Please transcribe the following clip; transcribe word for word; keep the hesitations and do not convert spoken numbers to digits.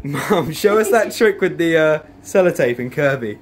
Mum, show us that trick with the uh, sellotape and Kirby.